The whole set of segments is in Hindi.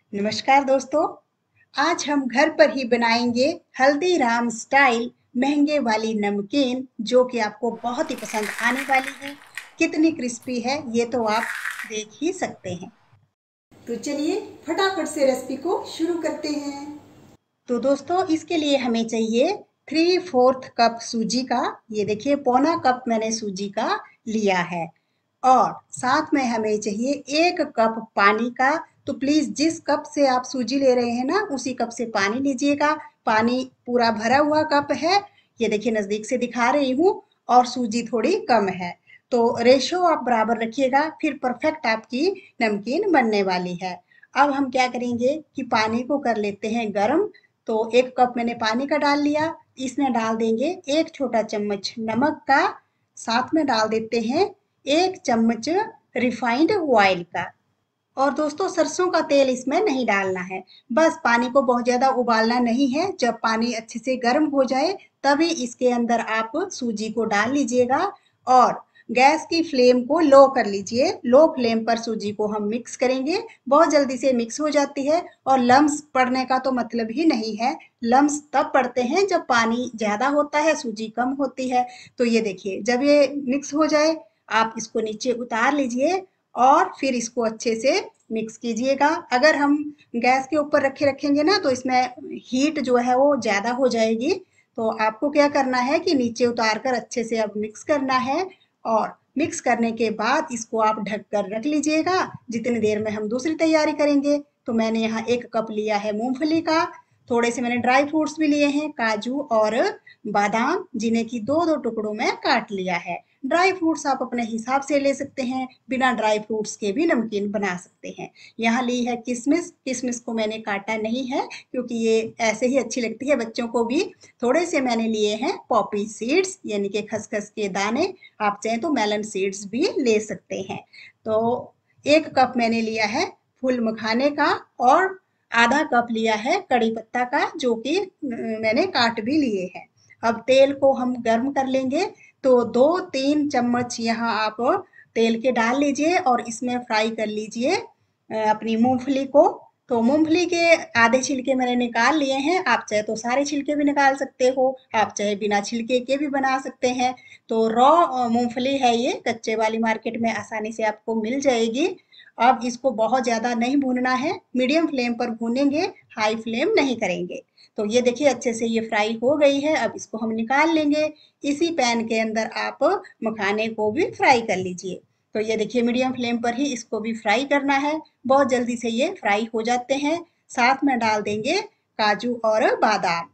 नमस्कार दोस्तों। आज हम घर पर ही बनाएंगे हल्दीराम स्टाइल महंगे वाली नमकीन, जो कि आपको बहुत ही पसंद आने वाली है। कितनी क्रिस्पी है ये तो आप देख ही सकते हैं। तो चलिए फटाफट से रेसिपी को शुरू करते हैं। तो दोस्तों, इसके लिए हमें चाहिए 3/4 कप सूजी का। ये देखिए, पौना कप मैंने सूजी का लिया है। और साथ में हमें चाहिए 1 कप पानी का। तो प्लीज जिस कप से आप सूजी ले रहे हैं ना, उसी कप से पानी लीजिएगा। पानी पूरा भरा हुआ कप है, ये देखिए नजदीक से दिखा रही हूँ। और सूजी थोड़ी कम है, तो रेशो आप बराबर रखिएगा, फिर परफेक्ट आपकी नमकीन बनने वाली है। अब हम क्या करेंगे कि पानी को कर लेते हैं गरम। तो 1 कप मैंने पानी का डाल लिया। इसमें डाल देंगे 1 छोटा चम्मच नमक का। साथ में डाल देते हैं 1 चम्मच रिफाइंड ऑयल का। और दोस्तों, सरसों का तेल इसमें नहीं डालना है। बस पानी को बहुत ज़्यादा उबालना नहीं है। जब पानी अच्छे से गर्म हो जाए, तभी इसके अंदर आप सूजी को डाल लीजिएगा। और गैस की फ्लेम को लो कर लीजिए। लो फ्लेम पर सूजी को हम मिक्स करेंगे। बहुत जल्दी से मिक्स हो जाती है, और लम्स पड़ने का तो मतलब ही नहीं है। लम्स तब पड़ते हैं जब पानी ज़्यादा होता है, सूजी कम होती है। तो ये देखिए, जब ये मिक्स हो जाए, आप इसको नीचे उतार लीजिए और फिर इसको अच्छे से मिक्स कीजिएगा। अगर हम गैस के ऊपर रखेंगे ना, तो इसमें हीट जो है वो ज़्यादा हो जाएगी। तो आपको क्या करना है कि नीचे उतार कर अच्छे से अब मिक्स करना है। और मिक्स करने के बाद इसको आप ढक कर रख लीजिएगा, जितनी देर में हम दूसरी तैयारी करेंगे। तो मैंने यहाँ 1 कप लिया है मूंगफली का। थोड़े से मैंने ड्राई फ्रूट्स भी लिए हैं, काजू और बादाम, जिन्हें की दो दो टुकड़ों में काट लिया है। ड्राई फ्रूट्स आप अपने हिसाब से ले सकते हैं, बिना ड्राई फ्रूट्स के भी नमकीन बना सकते हैं। यहाँ ली है किशमिश। किशमिश को मैंने काटा नहीं है, क्योंकि ये ऐसे ही अच्छी लगती है बच्चों को भी। थोड़े से मैंने लिए हैं पॉपी सीड्स, यानी कि खसखस के दाने। आप चाहें तो मेलन सीड्स भी ले सकते हैं। तो 1 कप मैंने लिया है फूल मखाने का, और आधा कप लिया है कड़ी पत्ता का, जो कि मैंने काट भी लिए हैं। अब तेल को हम गर्म कर लेंगे। तो 2-3 चम्मच यहाँ आप तेल के डाल लीजिए, और इसमें फ्राई कर लीजिए अपनी मूंगफली को। तो मूंगफली के आधे छिलके मैंने निकाल लिए हैं। आप चाहे तो सारे छिलके भी निकाल सकते हो, आप चाहे बिना छिलके के भी बना सकते हैं। तो रॉ मूंगफली है ये, कच्चे वाली मार्केट में आसानी से आपको मिल जाएगी। अब इसको बहुत ज़्यादा नहीं भूनना है, मीडियम फ्लेम पर भूनेंगे, हाई फ्लेम नहीं करेंगे। तो ये देखिए अच्छे से ये फ्राई हो गई है। अब इसको हम निकाल लेंगे। इसी पैन के अंदर आप मखाने को भी फ्राई कर लीजिए। तो ये देखिए, मीडियम फ्लेम पर ही इसको भी फ्राई करना है। बहुत जल्दी से ये फ्राई हो जाते हैं। साथ में डाल देंगे काजू और बादाम।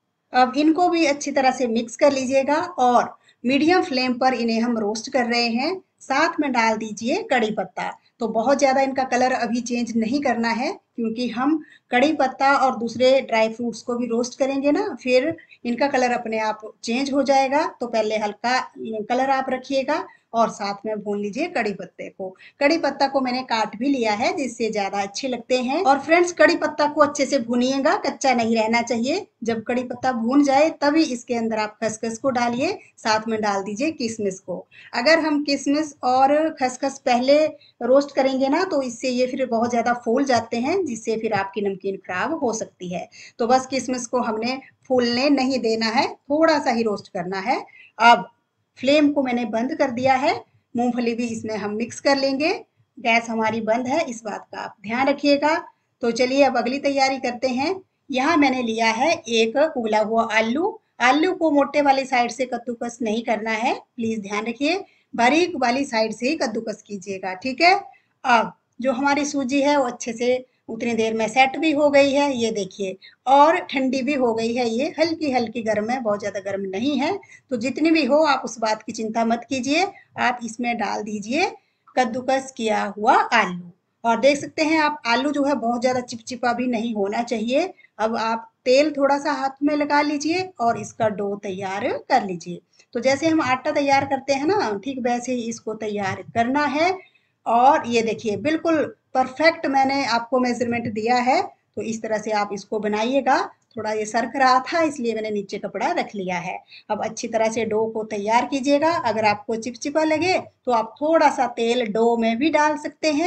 अब इनको भी अच्छी तरह से मिक्स कर लीजिएगा, और मीडियम फ्लेम पर इन्हें हम रोस्ट कर रहे हैं। साथ में डाल दीजिए कड़ी पत्ता। तो बहुत ज़्यादा इनका कलर अभी चेंज नहीं करना है, क्योंकि हम कड़ी पत्ता और दूसरे ड्राई फ्रूट्स को भी रोस्ट करेंगे ना, फिर इनका कलर अपने आप चेंज हो जाएगा। तो पहले हल्का कलर आप रखिएगा, और साथ में भून लीजिए कड़ी पत्ते को। कड़ी पत्ता को मैंने काट भी लिया है, जिससे ज्यादा अच्छे लगते हैं। और फ्रेंड्स, कड़ी पत्ता को अच्छे से भूनिएगा, कच्चा नहीं रहना चाहिए। जब कड़ी पत्ता भून जाए, तभी इसके अंदर आप खसखस को डालिए। साथ में डाल दीजिए किशमिश को। अगर हम किशमिश और खसखस पहले रोस्ट करेंगे ना, तो इससे ये फिर बहुत ज्यादा फूल जाते हैं, जिससे फिर आपकी नमकीन खराब हो सकती है। तो बस किशमिश को हमने फूलने नहीं देना है, थोड़ा सा ही रोस्ट करना है। अब फ्लेम को मैंने बंद कर दिया है। मूंगफली भी इसमें हम मिक्स कर लेंगे। गैस हमारी बंद है, इस बात का आप ध्यान रखिएगा। तो चलिए अब अगली तैयारी करते हैं। यहाँ मैंने लिया है एक उबला हुआ आलू। आलू को मोटे वाली साइड से कद्दूकस नहीं करना है, प्लीज ध्यान रखिए। बारीक वाली साइड से ही कद्दूकस कीजिएगा, ठीक है। अब जो हमारी सूजी है वो अच्छे से उतनी देर में सेट भी हो गई है, ये देखिए। और ठंडी भी हो गई है, ये हल्की हल्की गर्म है, बहुत ज़्यादा गर्म नहीं है। तो जितनी भी हो, आप उस बात की चिंता मत कीजिए। आप इसमें डाल दीजिए कद्दूकस किया हुआ आलू। और देख सकते हैं आप, आलू जो है बहुत ज़्यादा चिपचिपा भी नहीं होना चाहिए। अब आप तेल थोड़ा सा हाथ में लगा लीजिए, और इसका डो तैयार कर लीजिए। तो जैसे हम आटा तैयार करते हैं ना, ठीक वैसे ही इसको तैयार करना है। और ये देखिए, बिल्कुल परफेक्ट मैंने आपको मेजरमेंट दिया है। तो इस तरह से आप इसको बनाइएगा। थोड़ा ये सरक रहा था, इसलिए मैंने नीचे कपड़ा रख लिया है। अब अच्छी तरह से डो को तैयार कीजिएगा। अगर आपको चिपचिपा लगे, तो आप थोड़ा सा तेल डो में भी डाल सकते हैं।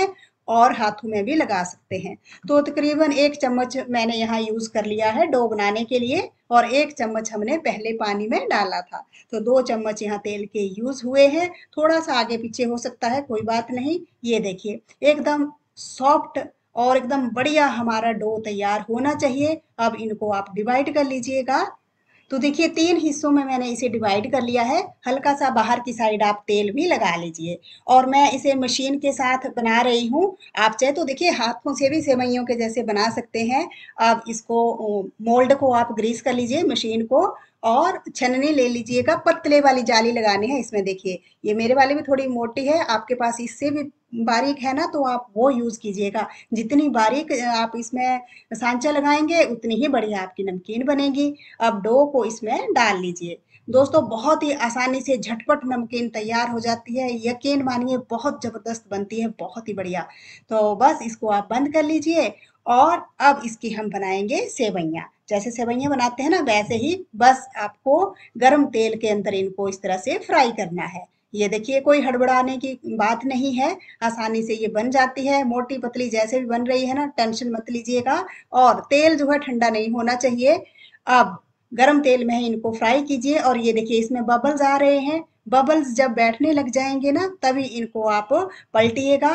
और हाथों में भी लगा सकते हैं। तो तकरीबन 1 चम्मच मैंने यहाँ यूज़ कर लिया है डो बनाने के लिए और 1 चम्मच हमने पहले पानी में डाला था। तो 2 चम्मच यहाँ तेल के यूज़ हुए हैं। थोड़ा-सा आगे-पीछे हो सकता है, कोई बात नहीं। ये देखिए, एकदम सॉफ्ट और एकदम बढ़िया हमारा डो तैयार होना चाहिए। अब इनको आप डिवाइड कर लीजिएगा। तो देखिए 3 हिस्सों में मैंने इसे डिवाइड कर लिया है। हल्का सा बाहर की साइड आप तेल भी लगा लीजिए और मैं इसे मशीन के साथ बना रही हूँ। आप चाहे तो देखिए हाथों से भी सेवइयों के जैसे बना सकते हैं। अब इसको मोल्ड को आप ग्रीस कर लीजिए मशीन को और छन्नी ले लीजिएगा। पतले वाली जाली लगानी है इसमें। देखिए ये मेरे वाली भी थोड़ी मोटी है, आपके पास इससे भी बारीक है ना तो आप वो यूज़ कीजिएगा। जितनी बारीक आप इसमें सांचा लगाएंगे उतनी ही बढ़िया आपकी नमकीन बनेगी। अब डो को इसमें डाल लीजिए। दोस्तों बहुत ही आसानी से झटपट नमकीन तैयार हो जाती है। यकीन मानिए बहुत ज़बरदस्त बनती है, बहुत ही बढ़िया। तो बस इसको आप बंद कर लीजिए और अब इसकी हम बनाएंगे सेवइयाँ। जैसे सेवइयाँ बनाते हैं ना वैसे ही बस आपको गरम तेल के अंदर इनको इस तरह से फ्राई करना है। ये देखिए कोई हड़बड़ाने की बात नहीं है, आसानी से ये बन जाती है। मोटी पतली जैसे भी बन रही है ना, टेंशन मत लीजिएगा। और तेल जो है ठंडा नहीं होना चाहिए। अब गरम तेल में ही इनको फ्राई कीजिए और ये देखिए इसमें बबल्स आ रहे हैं। बबल्स जब बैठने लग जाएंगे ना तभी इनको आप पलटिएगा।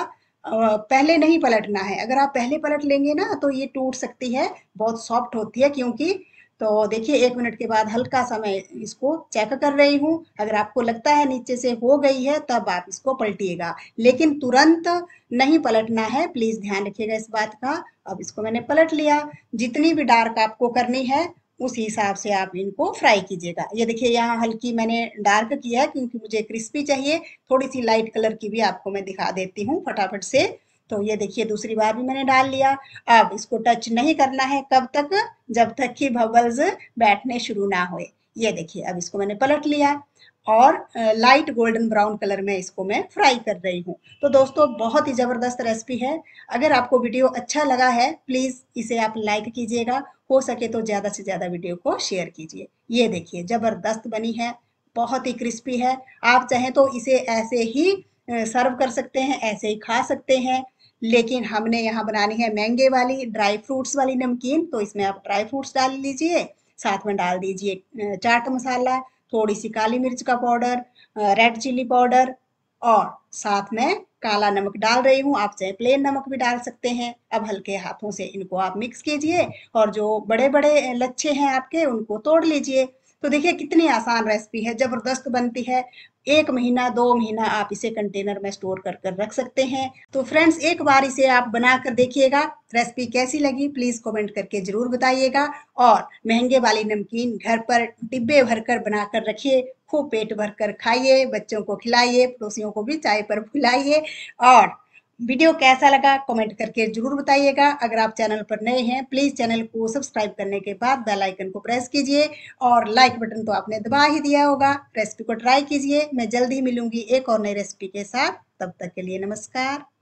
पहले नहीं पलटना है। अगर आप पहले पलट लेंगे ना तो ये टूट सकती है, बहुत सॉफ्ट होती है क्योंकि। तो देखिए 1 मिनट के बाद हल्का सा मैं इसको चेक कर रही हूँ। अगर आपको लगता है नीचे से हो गई है तब आप इसको पलटिएगा, लेकिन तुरंत नहीं पलटना है, प्लीज़ ध्यान रखिएगा इस बात का। अब इसको मैंने पलट लिया। जितनी भी डार्क आपको करनी है उस हिसाब से आप इनको फ्राई कीजिएगा। ये देखिए यहाँ हल्की मैंने डार्क किया है क्योंकि मुझे क्रिस्पी चाहिए। थोड़ी सी लाइट कलर की भी आपको मैं दिखा देती हूँ फटाफट से। तो ये देखिए दूसरी बार भी मैंने डाल लिया। अब इसको टच नहीं करना है कब तक, जब तक कि बबल्स बैठने शुरू ना होए। ये देखिए अब इसको मैंने पलट लिया और लाइट गोल्डन ब्राउन कलर में इसको मैं फ्राई कर रही हूँ। तो दोस्तों बहुत ही ज़बरदस्त रेसिपी है। अगर आपको वीडियो अच्छा लगा है प्लीज़ इसे आप लाइक कीजिएगा। हो सके तो ज़्यादा से ज़्यादा वीडियो को शेयर कीजिए। ये देखिए ज़बरदस्त बनी है, बहुत ही क्रिस्पी है। आप चाहें तो इसे ऐसे ही सर्व कर सकते हैं, ऐसे ही खा सकते हैं। लेकिन हमने यहाँ बनानी है मैंगे वाली ड्राई फ्रूट्स वाली नमकीन। तो इसमें आप ड्राई फ्रूट्स डाल लीजिए, साथ में डाल दीजिए चाट मसाला, थोड़ी सी काली मिर्च का पाउडर, रेड चिली पाउडर और साथ में काला नमक डाल रही हूँ। आप चाहे प्लेन नमक भी डाल सकते हैं। अब हल्के हाथों से इनको आप मिक्स कीजिए और जो बड़े बड़े लच्छे हैं आपके उनको तोड़ लीजिए। तो देखिए कितनी आसान रेसिपी है, जबरदस्त बनती है। 1 महीना 2 महीना आप इसे कंटेनर में स्टोर कर कर रख सकते हैं। तो फ्रेंड्स एक बार इसे आप बना कर देखिएगा। रेसिपी कैसी लगी प्लीज कमेंट करके जरूर बताइएगा। और महंगे वाली नमकीन घर पर डिब्बे भरकर बनाकर रखिए, खूब पेट भरकर खाइए, बच्चों को खिलाइए, पड़ोसियों को भी चाय पर बुलाइए। और वीडियो कैसा लगा कमेंट करके जरूर बताइएगा। अगर आप चैनल पर नए हैं प्लीज चैनल को सब्सक्राइब करने के बाद बेल आइकन को प्रेस कीजिए और लाइक बटन तो आपने दबा ही दिया होगा। रेसिपी को ट्राई कीजिए। मैं जल्द ही मिलूंगी एक और नई रेसिपी के साथ। तब तक के लिए नमस्कार।